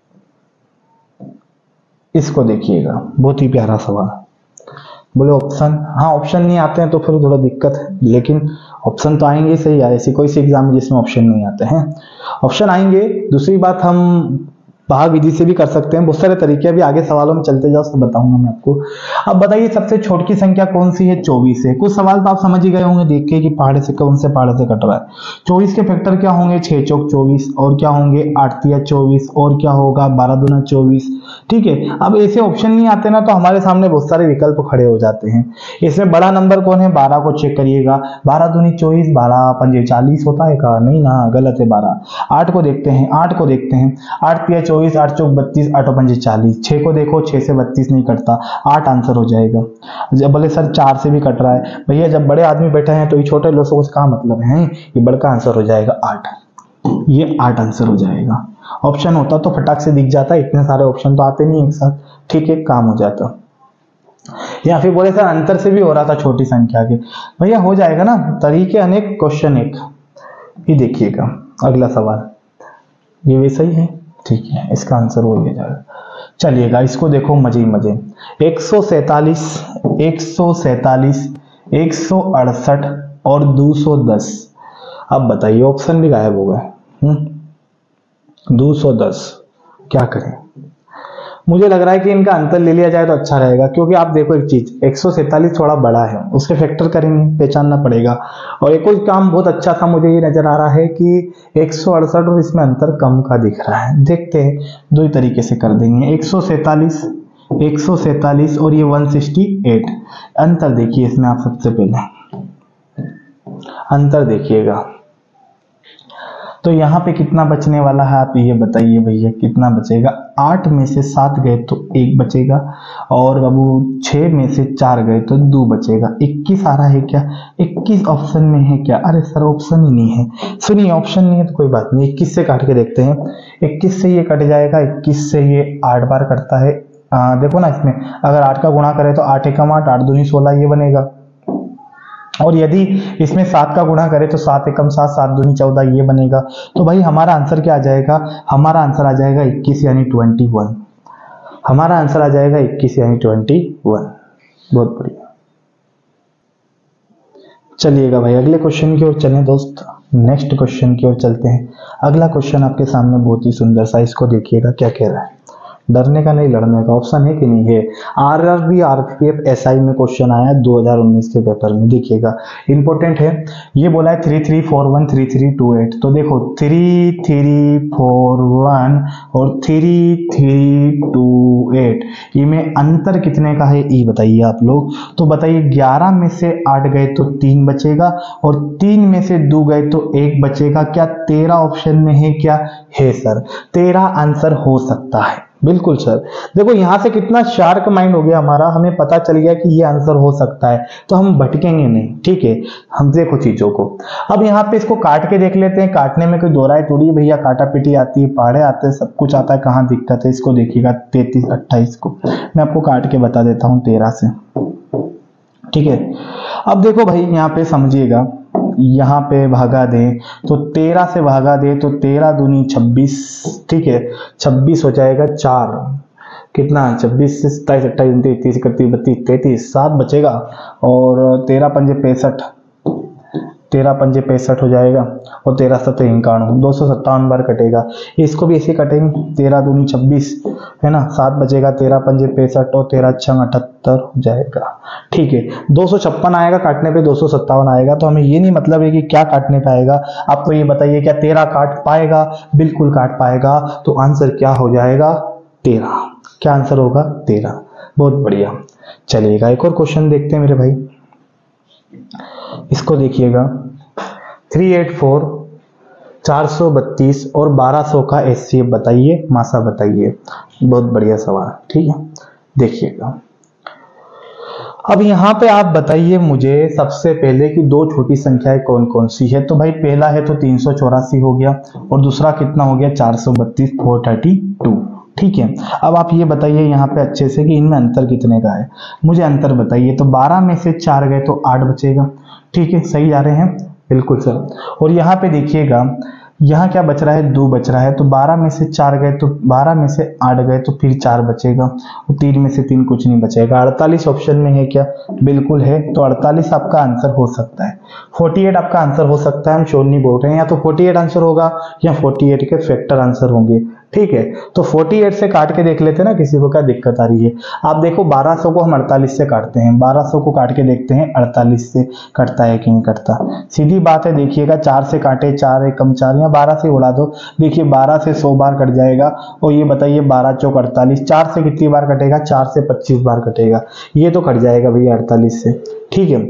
इसको देखिएगा, बहुत ही प्यारा सवाल। बोले ऑप्शन, हाँ ऑप्शन नहीं आते हैं तो फिर थोड़ा दिक्कत है, लेकिन ऑप्शन तो आएंगे सही है। ऐसी कोई सी एग्जाम है जिसमें ऑप्शन नहीं आते हैं, ऑप्शन आएंगे। दूसरी बात, हम भाग विधि से भी कर सकते हैं, बहुत सारे तरीके। अभी आगे सवालों में चलते जाओ तो बताऊंगा मैं आपको। अब बताइए सबसे छोटी संख्या कौन सी है? 24 है। कुछ सवाल तो आप समझ ही गए होंगे देख के कि पहाड़ से कौन से पहाड़ से कट रहा है। 24 के फैक्टर क्या होंगे? 6 चौक 24, और क्या होंगे? 8 तिया 24, और क्या होगा? 12 दूना 24। ठीक है, अब ऐसे ऑप्शन नहीं आते ना, तो हमारे सामने बहुत सारे विकल्प खड़े हो जाते हैं। इसमें बड़ा नंबर कौन है? 12 को चेक करिएगा, 12 दूनी 24, 12 पंजे 40 होता है का? नहीं ना, गलत है 12। 8 को देखते हैं, 8 को देखते हैं, 8 तिया 24, 8 चौक 32, 8 पंजे 40। 6 को देखो, 6 से 32 नहीं कटता, 8 आंसर हो जाएगा। जब बोले सर 4 से भी कट रहा है, भैया जब बड़े आदमी बैठे हैं तो ये छोटे लोगों से क्या मतलब है? ये बड़का आंसर हो जाएगा 8, ये 8 आंसर हो जाएगा। ऑप्शन होता तो फटाक से दिख जाता, इतने सारे ऑप्शन तो आते नहीं एक साथ, ठीक है, काम हो जाता। या फिर बोले सर अंतर से भी हो रहा था छोटी संख्या के, भैया हो जाएगा ना, तरीके अनेक क्वेश्चन एक ही। देखिएगा अगला सवाल, ये वैसा ही है, ठीक है, इसका आंसर हो जाएगा। चलिएगा इसको देखो, मजे ही मजे। 147, 147, 168 और 210। अब बताइए, ऑप्शन भी गायब हो गए। 210 क्या करें? मुझे लग रहा है कि इनका अंतर ले लिया जाए तो अच्छा रहेगा, क्योंकि आप देखो एक चीज, 147 थोड़ा बड़ा है, उसके फैक्टर करेंगे, पहचानना पड़ेगा। और एक और काम बहुत अच्छा सा मुझे ये नजर आ रहा है कि 168 और इसमें अंतर कम का दिख रहा है। देखते हैं, दो ही तरीके से कर देंगे। 147, 147 और ये 168, अंतर देखिए इसमें। आप सबसे पहले अंतर देखिएगा, तो यहाँ पे कितना बचने वाला है आप ये बताइए भैया, कितना बचेगा? 8 में से 7 गए तो 1 बचेगा, और बाबू 6 में से 4 गए तो 2 बचेगा। 21 आ रहा है क्या? 21 ऑप्शन में है क्या? अरे सर ऑप्शन ही नहीं है। सुनिए, ऑप्शन नहीं है तो कोई बात नहीं, 21 से काट के देखते हैं। 21 से ये कट जाएगा, 21 से ये 8 बार कटता है। देखो ना, इसमें अगर 8 का गुणा करें तो 8 एकम 8, 8 दूनी 16, ये बनेगा। और यदि इसमें 7 का गुणा करें तो 7 एकम 7, 7 दूनी 14, ये बनेगा। तो भाई हमारा आंसर क्या आ जाएगा? हमारा आंसर आ जाएगा 21 यानी 21। हमारा आंसर आ जाएगा 21 यानी 21। बहुत बढ़िया। चलिएगा भाई अगले क्वेश्चन की ओर चलें दोस्त, नेक्स्ट क्वेश्चन की ओर चलते हैं। अगला क्वेश्चन आपके सामने बहुत ही सुंदर सा, इसको देखिएगा क्या कह रहा है। डरने का नहीं, लड़ने का। ऑप्शन है कि नहीं है? आरआरबी आरपीएफ एसआई में क्वेश्चन आया 2019 के पेपर में, देखिएगा इंपॉर्टेंट है। ये बोला है 33413328। तो देखो 3341 और 3328, इनमें अंतर कितने का है ये बताइए आप लोग। तो बताइए 11 में से 8 गए तो 3 बचेगा, और 3 में से 2 गए तो 1 बचेगा। क्या 13 ऑप्शन में है? क्या है सर? 13 आंसर हो सकता है। बिल्कुल सर। देखो यहाँ से कितना शार्प माइंड हो गया हमारा, हमें पता चल गया कि ये आंसर हो सकता है, तो हम भटकेंगे नहीं। ठीक है, हम देखो चीजों को। अब यहाँ पे इसको काट के देख लेते हैं। काटने में कोई दो राय थोड़ी है भैया, काटा पीटी आती है, पहाड़े आते हैं, सब कुछ आता है, कहाँ दिक्कत है। इसको देखिएगा 33 28 को मैं आपको काट के बता देता हूँ 13 से। ठीक है, अब देखो भाई यहाँ पे समझिएगा, यहाँ पे भागा दे तो 13 से भागा दे तो 13 दूनी 26। ठीक है, 26 हो जाएगा 4, कितना 26 से 27 28 29 30 31 32 33 7 बचेगा, और 13 पंजे 65, 13 पंजे 65 हो जाएगा, और 13 7 91 257 बार कटेगा। इसको भी ऐसे कटेंगे, 13 दूनी 26 है ना, 7 बचेगा, 13 पंजे 65 और 13 छंग 78 हो जाएगा। ठीक है, 256 आएगा काटने पे, 257 आएगा। तो हमें ये नहीं मतलब है कि क्या काटने पे आएगा, आपको ये बताइए क्या 13 काट पाएगा? बिल्कुल काट पाएगा। तो आंसर क्या हो जाएगा? 13। क्या आंसर होगा? 13। बहुत बढ़िया। चलिएगा एक और क्वेश्चन देखते हैं मेरे भाई, इसको देखिएगा। 384 432 और 1200 का एचसीएफ बताइए, मासा बताइए। बहुत बढ़िया सवाल। ठीक है, देखिएगा। अब यहाँ पे आप बताइए मुझे सबसे पहले कि दो छोटी संख्याएं कौन कौन सी है। तो भाई पहला है तो 384 हो गया, और दूसरा कितना हो गया? 432 432। ठीक है, अब आप ये बताइए यहाँ पे अच्छे से कि इनमें अंतर कितने का है, मुझे अंतर बताइए। तो 12 में से 4 गए तो 8 बचेगा। ठीक है, सही जा रहे हैं? बिल्कुल सर। और यहाँ पे देखिएगा, यहाँ क्या बच रहा है? 2 बच रहा है। तो 12 में से 4 गए तो 12 में से 8 गए तो फिर 4 बचेगा, और 3 में से 3 कुछ नहीं बचेगा। 48 ऑप्शन में है क्या? बिल्कुल है। तो 48 आपका आंसर हो सकता है। 48 आपका आंसर हो सकता है, हम श्योर नहीं बोल रहे हैं। या तो 48 आंसर होगा या 48 के फैक्टर आंसर होंगे। ठीक है, तो 48 से काट के देख लेते हैं ना, किसी को क्या दिक्कत आ रही है। आप देखो 1200 को हम 48 से काटते हैं, 1200 को काट के देखते हैं 48 से कटता है कि नहीं कटता। सीधी बात है, देखिएगा 4 से काटे, 4 एकम 4, या 12 से उड़ा दो। देखिए 12 से 100 बार कट जाएगा, और ये बताइए 12 चौक 48, 4 से कितनी बार कटेगा? 4 से 25 बार कटेगा। ये तो कट जाएगा भैया 48 से। ठीक है,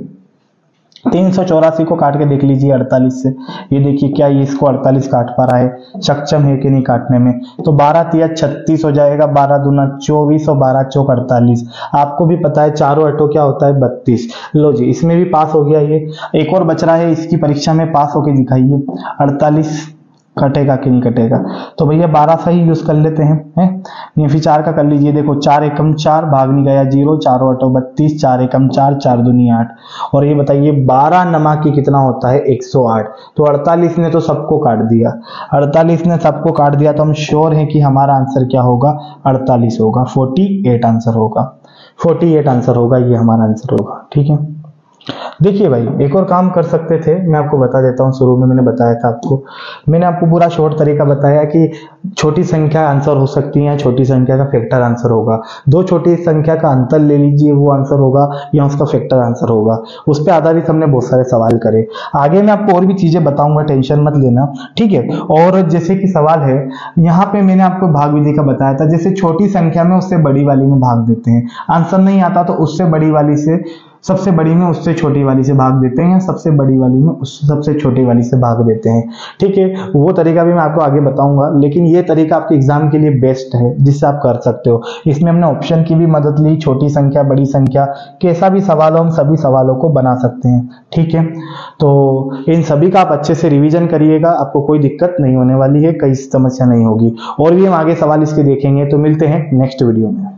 384 को काट के देख लीजिए 48 से। ये देखिए क्या ये इसको 48 काट पा रहा है? सक्षम है कि नहीं काटने में? तो 12 तिया 36 हो जाएगा, 12 दूना 24 और 12 चौक 48। आपको भी पता है चारों अटो क्या होता है? 32। लो जी, इसमें भी पास हो गया ये। एक और बच रहा है, इसकी परीक्षा में पास होके दिखाइए 48 कटेगा कि नहीं कटेगा। तो भैया 12 सा ही यूज कर लेते हैं, ये फिर 4 का कर लीजिए। देखो 4 एकम 4, भाग नहीं गया 0, 4 अटो 32, 4 एकम 4, 4 दूनी 8। और ये बताइए 12 नमा की कितना होता है? 108। तो 48 ने तो सबको काट दिया, 48 ने सबको काट दिया, तो हम श्योर हैं कि हमारा आंसर क्या होगा? 48 होगा। 48 आंसर होगा, 48 आंसर होगा, ये हमारा आंसर होगा। ठीक है, देखिए भाई एक और काम कर सकते थे, मैं आपको बता देता हूँ। शुरू में मैंने बताया था आपको, मैंने आपको पूरा शॉर्ट तरीका बताया कि छोटी संख्या आंसर हो सकती है, छोटी संख्या का फैक्टर आंसर होगा। दो छोटी संख्या का अंतर ले लीजिए, वो आंसर होगा, या उसका फैक्टर आंसर होगा। उस पर आधारित हमने बहुत सारे सवाल करे। आगे मैं आपको और भी चीजें बताऊंगा, टेंशन मत लेना। ठीक है, और जैसे कि सवाल है यहाँ पे मैंने आपको भाग विधि का बताया था, जैसे छोटी संख्या में उससे बड़ी वाली में भाग देते हैं, आंसर नहीं आता तो उससे बड़ी वाली से सबसे बड़ी में उससे छोटी वाली से भाग देते हैं, या सबसे बड़ी वाली में उससे सबसे छोटी वाली से भाग देते हैं। ठीक है, वो तरीका भी मैं आपको आगे बताऊंगा, लेकिन ये तरीका आपके एग्जाम के लिए बेस्ट है, जिससे आप कर सकते हो। इसमें हमने ऑप्शन की भी मदद ली, छोटी संख्या बड़ी संख्या, कैसा भी सवाल हो हम सभी सवालों को बना सकते हैं। ठीक है, तो इन सभी का आप अच्छे से रिविजन करिएगा, आपको कोई दिक्कत नहीं होने वाली है, कोई समस्या नहीं होगी। और भी हम आगे सवाल इसके देखेंगे। तो मिलते हैं नेक्स्ट वीडियो में।